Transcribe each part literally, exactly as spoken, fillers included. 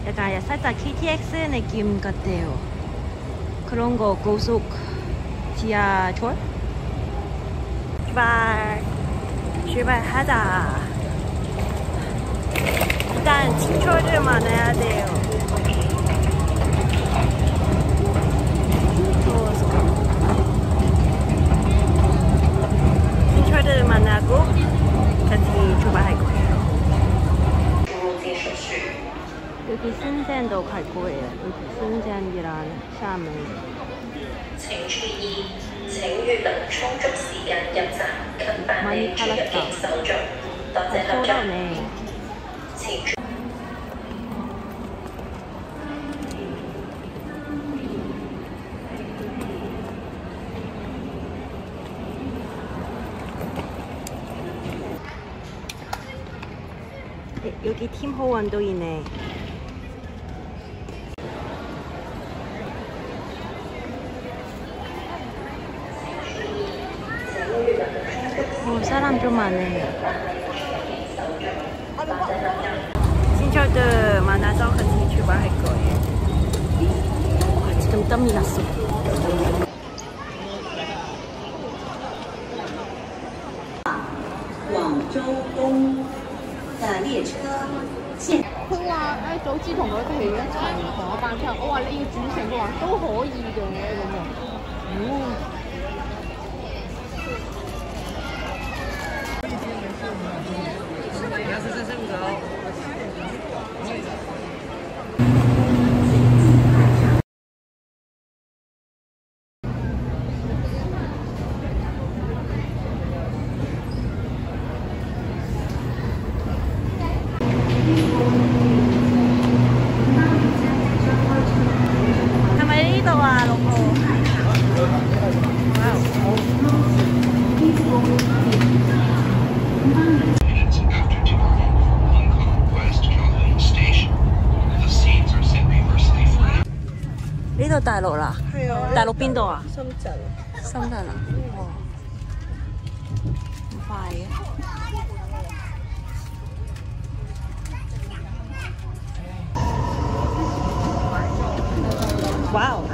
약간 살짝 케이티엑스 느낌 같아요. 그런 거 고속 지하철? 출발! 출발하자! 일단 칭초를 만나야 돼요. 칭초를 만나고 같이 출발할 거예요. 여기 신센도 갈 거예요. 여기 신센이랑 샤먼. 請注意，請預留充足時間入站及辦理出入境手續。多謝合作。請注 여기 팀호원도 있네. 어, 사람 좀 많네. 친척들 만나서 같이 출발할 거예요. 와, 지금 땀이 났어. 广州东的列车线。 佢話誒早知同佢哋一齊同一班車，我話你要轉乘，佢話都可以嘅咁喎。哦。 呢度大陸啦？係啊！大陸邊度啊？ 深圳。 深圳啊？哦，咁快嘅。哇哦！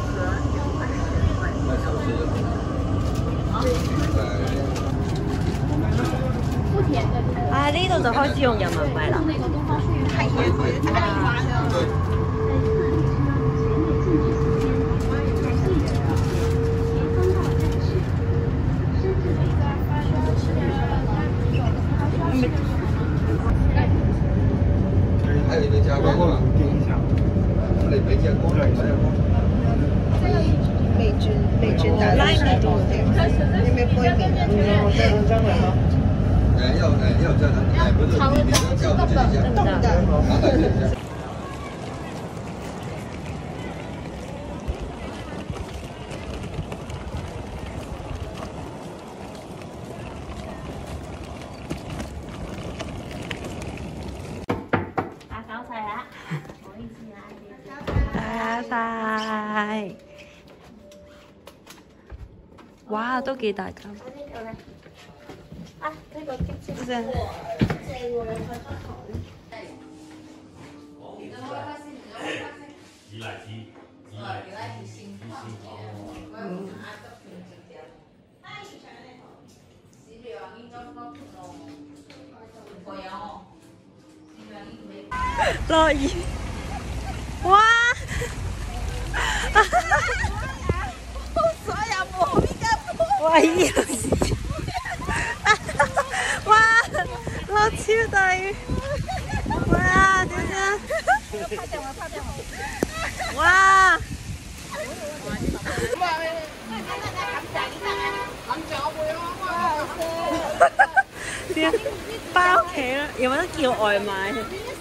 啊，呢度就開始用人民幣啦。係啊。 还有一个加工了，我哋俾只工人未轉未轉大拉唔到，有冇杯麵啊？我再兩張嚟嚇。 誒要誒要這樣，誒不是你你要叫我這一下， 得唔得？ 麻煩這一下。 晒，哇，都幾大間。 啊，呢個激切正喎，正喎，有塊骨頭。 紫荔枝，紫荔枝鮮嗯。 落雨，哇！ 所有冇邊間哇！依度哇！落超大雨，哇！點啊？ 拍定我拍定我。 哇！ 咁啊，咁就我會咯。 點翻屋企啦？有冇得叫外賣？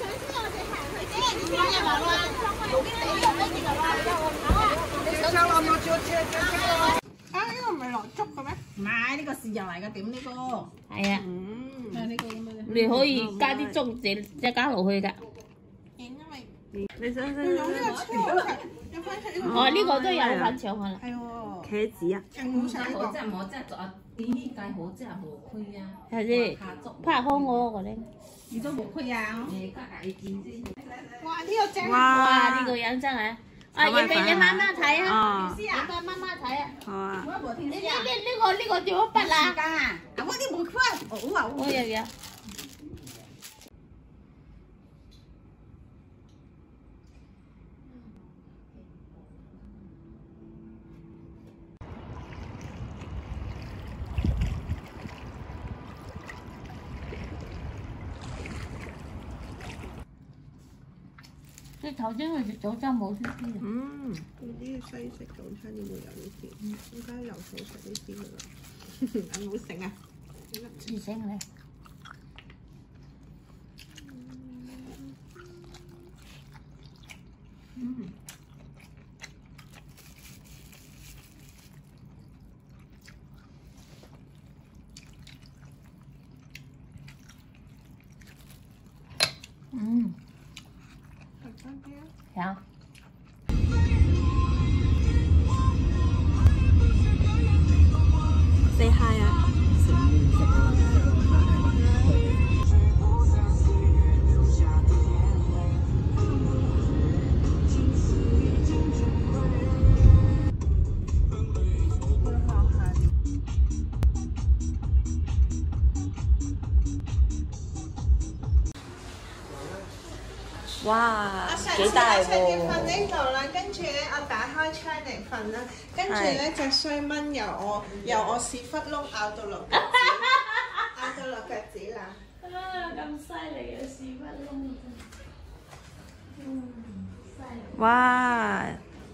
啊！呢個唔係落粥嘅咩？唔係，呢個豉油嚟嘅，點呢個？ 係啊， 嗯，係呢個咁嘅。 你可以加啲粥，自即加落去㗎。 因為你想唔想？ 有呢個超好食，有番茄呢個。 哦，呢個都有番茄可能。 係喎。 茄子啊？ 勁好食呢個。 真係我真係做啊！ 呢間好真係無虧啊！ 係先，拍好我個咧。 你都無虧啊！誒，加價錢先。哇！呢個正哇！呢個樣真係。啊，要俾你媽媽睇啊！你俾媽媽睇啊！好啊。你呢呢呢個呢個點樣筆啊？ 啊！我啲無虧，好啊！ 我有有。你頭先去食早餐冇呢啲啊？ 嗯，呢啲西式早餐點會有呢啲？應該由早食呢啲㗎啦。有冇食啊？ 自整咧。嗯。嗯。有。 Say hi 啊！ 哇， 幾大喎！ 瞓呢度啦，跟住咧我打開窗嚟瞓啦，跟住咧隻衰蚊由我由我屎忽窿咬到落腳趾，咬到落腳趾啦！ 啊，咁犀利嘅屎忽窿真係，嗯，犀利！ 哇！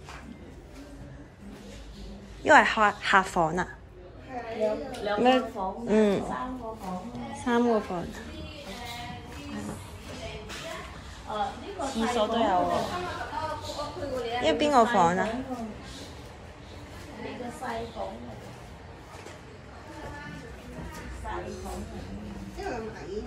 呢個係客客房啊？ 兩兩咩個房， 嗯， 三個房。 三個房。廁所都有喎。呢個邊個房啊？ 呢個細房嚟，細房嚟。 因為咁矮。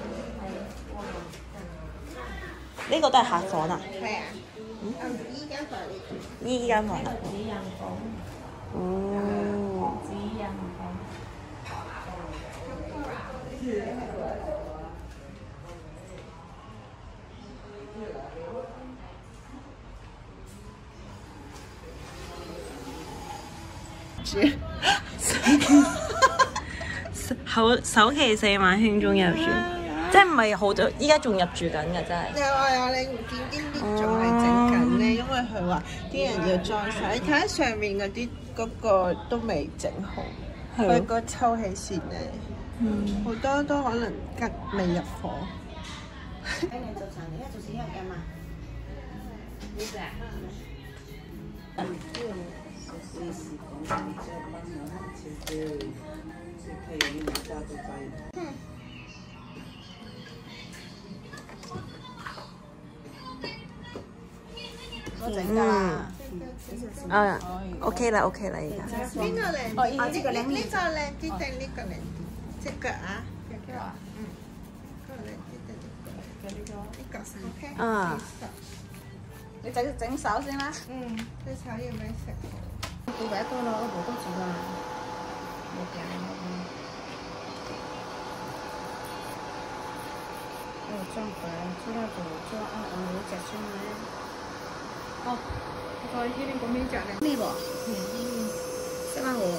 呢個都係客房啊？ 係啊。嗯。依間房嚟。 呢間房。 呢個主人房。 哦。 主人房。 首首期四萬圈中入住，即係唔係好多？依家仲入住緊嘅真係。 有啊有，你唔見啲 lift 仲係整緊咧，因為佢話啲人要裝晒。你睇下上面嗰啲嗰個都未整好，佢個抽氣扇咧，好多都可能吉未入伙。 喺你做茶你一做幾日㗎嘛？呢隻啊？嗯，呢個試試講，即係幫我切嘅，切開有啲麻渣都仔。我整㗎啦。 啊 ，OK 啦 ，OK 啦，而家。 邊個靚啲？ 哦，呢個靚啲。 呢個靚啲定呢個靚啲？隻腳啊？隻腳啊？嗯。呢個靚啲定呢個？呢個呢個 OK。 啊。 你整整手先啦。 嗯，隻手要咩色？ 五百多咯，我冇多住啦。冇嘅，冇嘅。哦，裝佢，做到做做啊，我冇隻先咧。 哦，佢呢邊嗰邊着咧。 呢個，嗯，識啦我。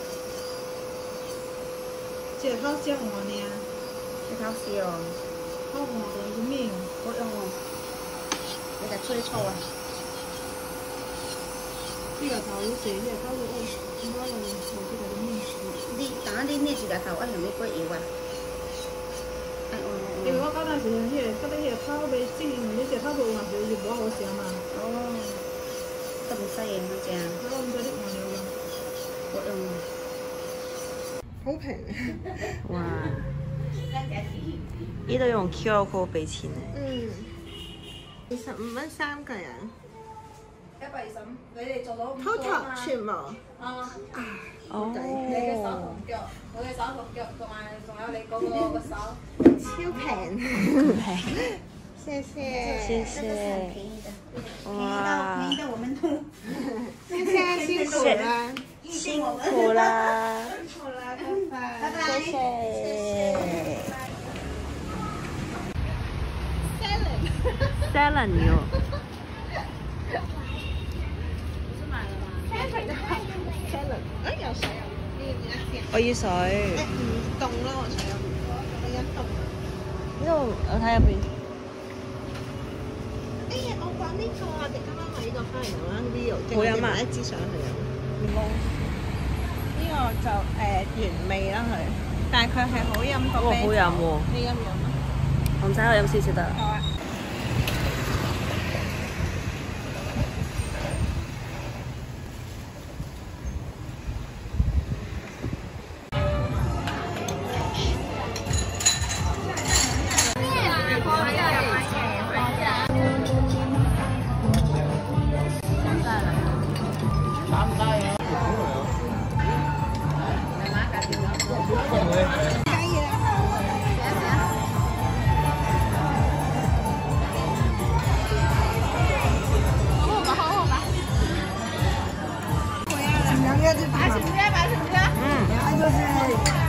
這好像我呢？ 你睇試哦。 好我嘅面， 好用哦。你就吹粗啊！ 呢個頭好似呢個頭好，應該用做呢個面。 呢打呢呢住個頭，一樣咩鬼嘢啊？ 如果嗰陣時呢個嗰啲嘢拋俾之前呢隻拋到還是要攞好少嘛？ 哦，得唔犀利嗰隻啊？ 佢攞咁多啲我有用。 好用。 好平。 哇！呢度用 Q R code 俾錢咧。 嗯。二十五蚊三個人。 一百二十五，你哋做到 total 全部。 啊！ 哦。 你嘅手同腳，我嘅手同腳，同埋仲有你嗰個個手。 超平。 平。 謝謝。 謝謝。哇！ 便宜到我們都。 謝謝辛苦啦。 辛苦啦。 辛苦啦。 謝謝。Salad 要。 Salad， 哎有水啊！ 我要水。 誒唔凍啦，我想飲，你飲凍。 呢度我睇入邊。 哎呀，我講呢個啊，我哋啱啱買呢個翻嚟用啦 ，Rio， 好飲啊！ 一支上去飲。呢個就誒原味啦佢，但係佢係好飲個哇，好飲喎！ 你飲唔飲啊？ 唔使我飲少少得啦。 好啊。 八十五，八十五。 嗯。